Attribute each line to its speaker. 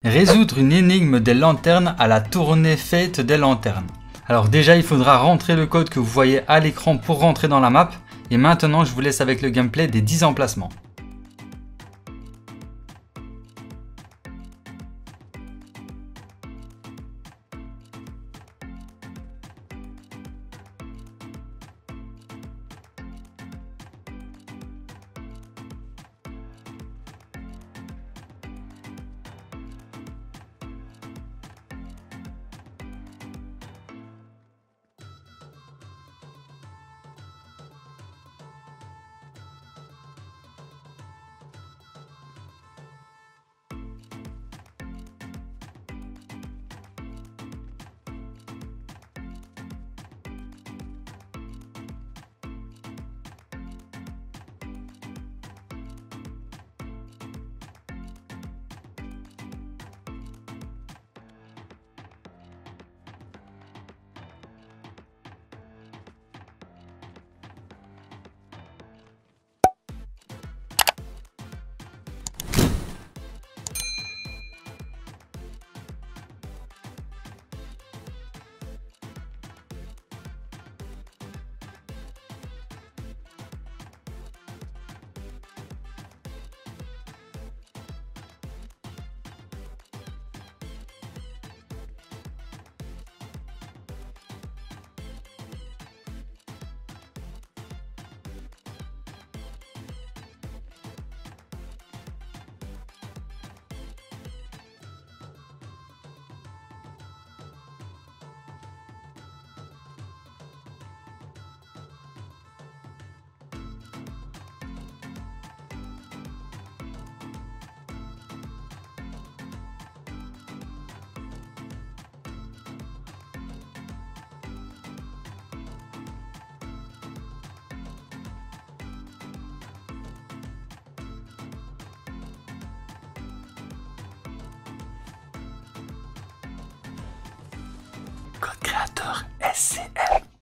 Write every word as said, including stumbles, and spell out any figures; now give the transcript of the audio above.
Speaker 1: Résoudre une énigme des lanternes à la tournée fête des lanternes. Alors déjà, il faudra rentrer le code que vous voyez à l'écran pour rentrer dans la map. Et maintenant, je vous laisse avec le gameplay des dix emplacements.
Speaker 2: Code créateur S C L.